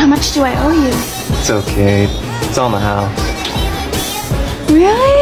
much do I owe you? It's okay. It's on the house. Really?